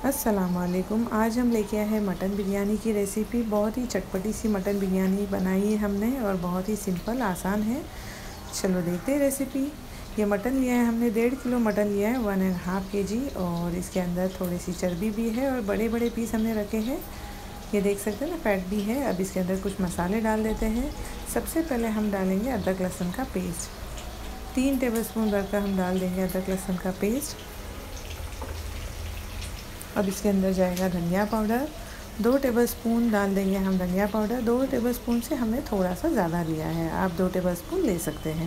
अस्सलाम वालेकुम। आज हम लेके आए हैं मटन बिरयानी की रेसिपी। बहुत ही चटपटी सी मटन बिरयानी बनाई है हमने और बहुत ही सिंपल आसान है। चलो देखते हैं रेसिपी। ये मटन लिया है हमने 1.5 किलो मटन लिया है, 1.5 kg, और इसके अंदर थोड़ी सी चर्बी भी है और बड़े बड़े पीस हमने रखे हैं। ये देख सकते हैं ना, फैट भी है। अब इसके अंदर कुछ मसाले डाल देते हैं। सबसे पहले हम डालेंगे अदरक लहसुन का पेस्ट। 3 टेबलस्पून भरकर हम डाल देंगे अदरक लहसुन का पेस्ट। अब इसके अंदर जाएगा धनिया पाउडर। 2 टेबलस्पून डाल देंगे हम धनिया पाउडर। 2 टेबलस्पून से हमने थोड़ा सा ज़्यादा लिया है, आप 2 टेबलस्पून ले सकते हैं।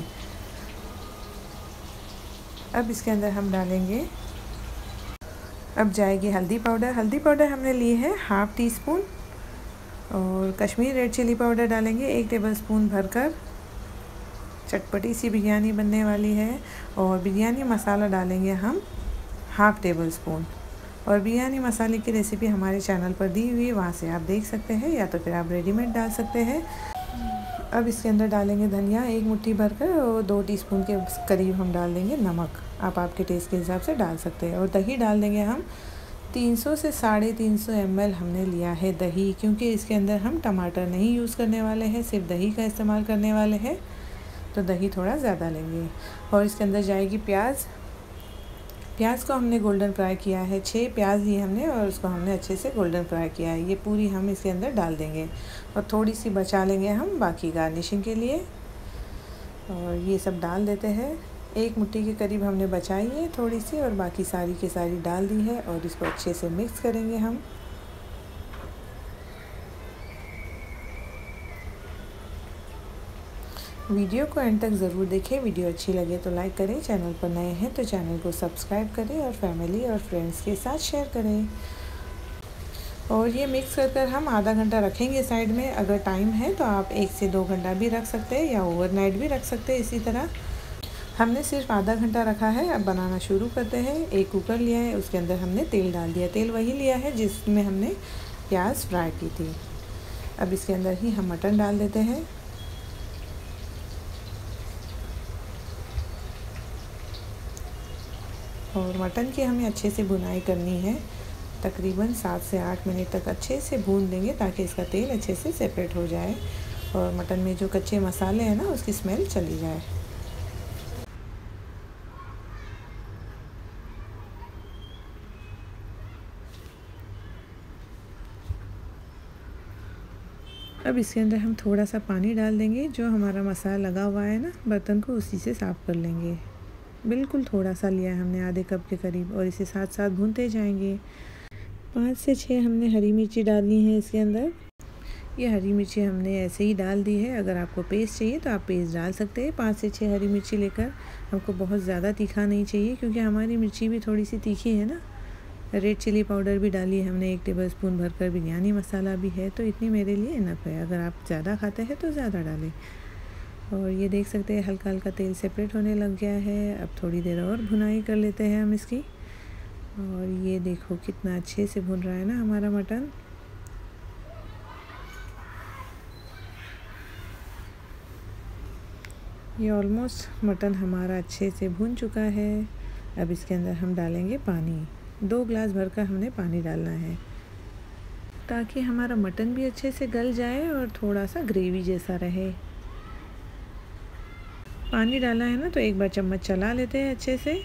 अब इसके अंदर हम डालेंगे, अब जाएगी हल्दी पाउडर। हल्दी पाउडर हमने ली है 1/2 टीस्पून। और कश्मीरी रेड चिली पाउडर डालेंगे 1 टेबलस्पून भरकर। चटपटी सी बिरयानी बनने वाली है। और बिरयानी मसाला डालेंगे हम 1/2 टेबलस्पून। और बिरयानी मसाले की रेसिपी हमारे चैनल पर दी हुई है, वहाँ से आप देख सकते हैं, या तो फिर आप रेडीमेड डाल सकते हैं। अब इसके अंदर डालेंगे धनिया 1 मुट्ठी भरकर, और 2 टीस्पून के करीब हम डाल देंगे नमक। आप आपके टेस्ट के हिसाब से डाल सकते हैं। और दही डाल देंगे हम 300 से 350 ml हमने लिया है दही, क्योंकि इसके अंदर हम टमाटर नहीं यूज़ करने वाले हैं, सिर्फ दही का इस्तेमाल करने वाले हैं, तो दही थोड़ा ज़्यादा लेंगे। और इसके अंदर जाएगी प्याज। प्याज को हमने गोल्डन फ्राई किया है। 6 प्याज लिए हमने और उसको हमने अच्छे से गोल्डन फ्राई किया है। ये पूरी हम इसके अंदर डाल देंगे और थोड़ी सी बचा लेंगे हम बाकी गार्निशिंग के लिए। और ये सब डाल देते हैं। 1 मुट्ठी के करीब हमने बचाई है थोड़ी सी, और बाकी सारी की सारी डाल दी है। और इसको अच्छे से मिक्स करेंगे हम। वीडियो को एंड तक ज़रूर देखें। वीडियो अच्छी लगे तो लाइक करें, चैनल पर नए हैं तो चैनल को सब्सक्राइब करें, और फैमिली और फ्रेंड्स के साथ शेयर करें। और ये मिक्स कर हम आधा घंटा रखेंगे साइड में। अगर टाइम है तो आप 1 से 2 घंटा भी रख सकते हैं, या ओवरनाइट भी रख सकते हैं। इसी तरह हमने सिर्फ आधा घंटा रखा है। अब बनाना शुरू करते हैं। एक कुकर लिया है, उसके अंदर हमने तेल डाल दिया। तेल वही लिया है जिसमें हमने प्याज फ्राई की थी। अब इसके अंदर ही हम मटन डाल देते हैं। और मटन की हमें अच्छे से भुनाई करनी है। तकरीबन 7 से 8 मिनट तक अच्छे से भून देंगे, ताकि इसका तेल अच्छे से सेपरेट हो जाए और मटन में जो कच्चे मसाले हैं ना, उसकी स्मेल चली जाए। अब इसके अंदर हम थोड़ा सा पानी डाल देंगे। जो हमारा मसाला लगा हुआ है ना बर्तन को, उसी से साफ़ कर लेंगे। बिल्कुल थोड़ा सा लिया है हमने, आधे कप के करीब, और इसे साथ साथ भूनते जाएंगे। 5 से 6 हमने हरी मिर्ची डालनी है इसके अंदर। ये हरी मिर्ची हमने ऐसे ही डाल दी है। अगर आपको पेस्ट चाहिए तो आप पेस्ट डाल सकते हैं। 5 से 6 हरी मिर्ची लेकर। हमको बहुत ज़्यादा तीखा नहीं चाहिए, क्योंकि हमारी मिर्ची भी थोड़ी सी तीखी है ना। रेड चिली पाउडर भी डाली है हमने 1 टेबलस्पून भरकर। बिरयानी मसाला भी है, तो इतनी मेरे लिए इनफ है। अगर आप ज़्यादा खाते हैं तो ज़्यादा डालें। और ये देख सकते हैं हल्का हल्का तेल सेपरेट होने लग गया है। अब थोड़ी देर और भुनाई कर लेते हैं हम इसकी। और ये देखो कितना अच्छे से भुन रहा है ना हमारा मटन। ये ऑलमोस्ट मटन हमारा अच्छे से भुन चुका है। अब इसके अंदर हम डालेंगे पानी। 2 ग्लास भरकर हमने पानी डालना है, ताकि हमारा मटन भी अच्छे से गल जाए और थोड़ा सा ग्रेवी जैसा रहे। पानी डाला है ना, तो एक बार चम्मच चला लेते हैं अच्छे से।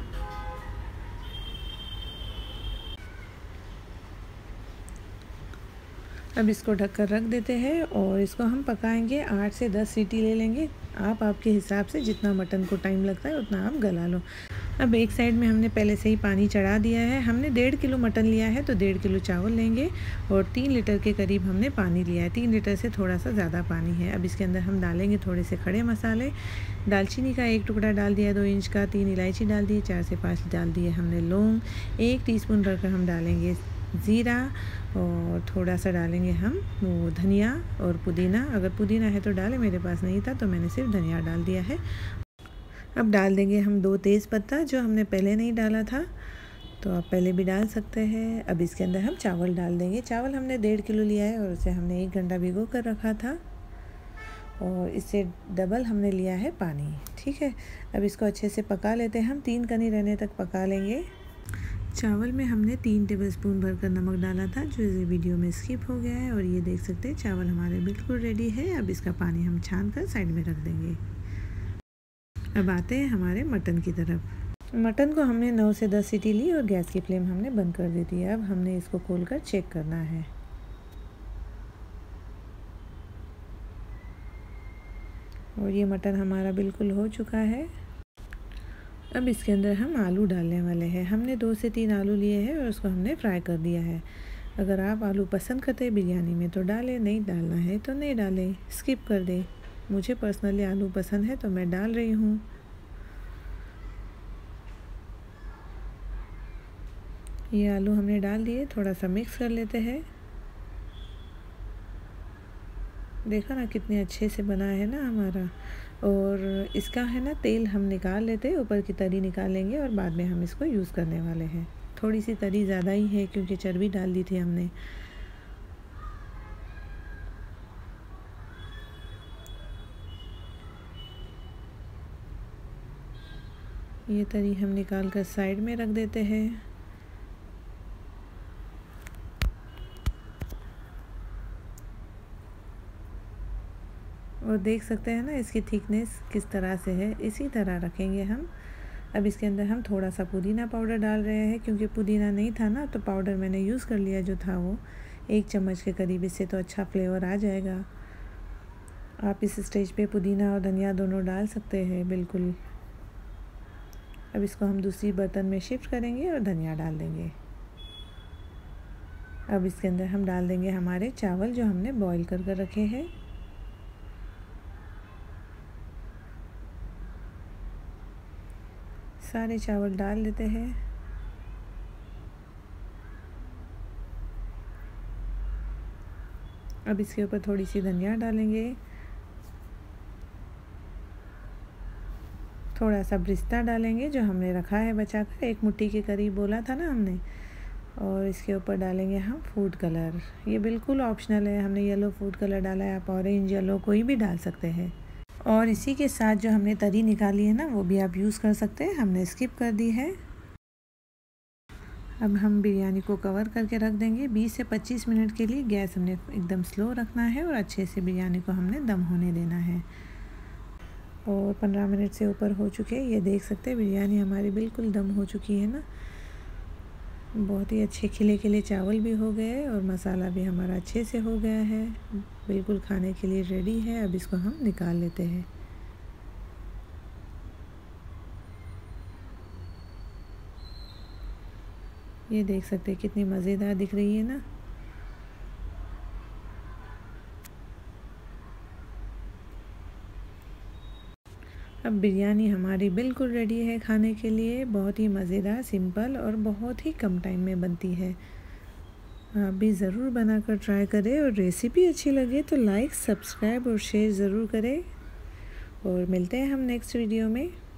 अब इसको ढककर रख देते हैं और इसको हम पकाएंगे। 8 से 10 सीटी ले लेंगे। आप आपके हिसाब से जितना मटन को टाइम लगता है उतना आप गला लो। अब एक साइड में हमने पहले से ही पानी चढ़ा दिया है। हमने 1.5 किलो मटन लिया है, तो 1.5 किलो चावल लेंगे, और 3 लीटर के करीब हमने पानी लिया है। 3 लीटर से थोड़ा सा ज़्यादा पानी है। अब इसके अंदर हम डालेंगे थोड़े से खड़े मसाले। दालचीनी का 1 टुकड़ा डाल दिया 2 इंच का। 3 इलायची डाल दी, 4 से 5 डाल दिए हमने लौंग। 1 टीस्पून भरकर हम डालेंगे ज़ीरा, और थोड़ा सा डालेंगे हम वो धनिया और पुदीना। अगर पुदीना है तो डालें, मेरे पास नहीं था तो मैंने सिर्फ धनिया डाल दिया है। अब डाल देंगे हम 2 तेज़ पत्ता, जो हमने पहले नहीं डाला था, तो आप पहले भी डाल सकते हैं। अब इसके अंदर हम चावल डाल देंगे। चावल हमने 1.5 किलो लिया है, और उसे हमने 1 घंटा भिगो कर रखा था, और इससे डबल हमने लिया है पानी। ठीक है, अब इसको अच्छे से पका लेते हैं हम। 3 कनी रहने तक पका लेंगे। चावल में हमने 3 टेबलस्पून भरकर नमक डाला था, जो इस वीडियो में स्किप हो गया है। और ये देख सकते हैं चावल हमारे बिल्कुल रेडी है। अब इसका पानी हम छान कर साइड में रख देंगे। अब आते हैं हमारे मटन की तरफ। मटन को हमने 9 से 10 सीटी ली और गैस की फ्लेम हमने बंद कर दी थी। अब हमने इसको खोलकर चेक करना है। और ये मटन हमारा बिल्कुल हो चुका है। अब इसके अंदर हम आलू डालने वाले हैं। हमने 2 से 3 आलू लिए हैं और उसको हमने फ्राई कर दिया है। अगर आप आलू पसंद करते हैं बिरयानी में तो डालें, नहीं डालना है तो नहीं डालें, स्किप कर दें। मुझे पर्सनली आलू पसंद है तो मैं डाल रही हूँ। ये आलू हमने डाल दिए, थोड़ा सा मिक्स कर लेते हैं। देखा ना कितने अच्छे से बना है ना हमारा। और इसका है ना तेल हम निकाल लेते हैं, ऊपर की तरी निकाल लेंगे और बाद में हम इसको यूज़ करने वाले हैं। थोड़ी सी तरी ज़्यादा ही है क्योंकि चर्बी डाल दी थी हमने। ये तरी हम निकाल कर साइड में रख देते हैं। और देख सकते हैं ना इसकी थिकनेस किस तरह से है, इसी तरह रखेंगे हम। अब इसके अंदर हम थोड़ा सा पुदीना पाउडर डाल रहे हैं, क्योंकि पुदीना नहीं था ना तो पाउडर मैंने यूज़ कर लिया जो था वो 1 चम्मच के करीब। इससे तो अच्छा फ्लेवर आ जाएगा। आप इस स्टेज पे पुदीना और धनिया दोनों डाल सकते हैं बिल्कुल। अब इसको हम दूसरी बर्तन में शिफ्ट करेंगे और धनिया डाल देंगे। अब इसके अंदर हम डाल देंगे हमारे चावल जो हमने बॉईल कर रखे हैं। सारे चावल डाल देते हैं। अब इसके ऊपर थोड़ी सी धनिया डालेंगे, थोड़ा सा ब्रिस्ता डालेंगे जो हमने रखा है बचाकर, 1 मुट्ठी के करीब बोला था ना हमने। और इसके ऊपर डालेंगे हम फूड कलर। ये बिल्कुल ऑप्शनल है, हमने येलो फूड कलर डाला है, आप ऑरेंज येलो कोई भी डाल सकते हैं। और इसी के साथ जो हमने तरी निकाली है ना वो भी आप यूज़ कर सकते हैं, हमने स्किप कर दी है। अब हम बिरयानी को कवर करके रख देंगे 20 से 25 मिनट के लिए। गैस हमने एकदम स्लो रखना है और अच्छे से बिरयानी को हमने दम होने देना है। और 15 मिनट से ऊपर हो चुके हैं। ये देख सकते हैं बिरयानी हमारी बिल्कुल दम हो चुकी है ना। बहुत ही अच्छे खिले खिले चावल भी हो गए और मसाला भी हमारा अच्छे से हो गया है, बिल्कुल खाने के लिए रेडी है। अब इसको हम निकाल लेते हैं। ये देख सकते हैं कितनी मज़ेदार दिख रही है ना। अब बिरयानी हमारी बिल्कुल रेडी है खाने के लिए। बहुत ही मज़ेदार, सिंपल और बहुत ही कम टाइम में बनती है। आप भी ज़रूर बनाकर ट्राई करें। और रेसिपी अच्छी लगे तो लाइक, सब्सक्राइब और शेयर ज़रूर करें। और मिलते हैं हम नेक्स्ट वीडियो में।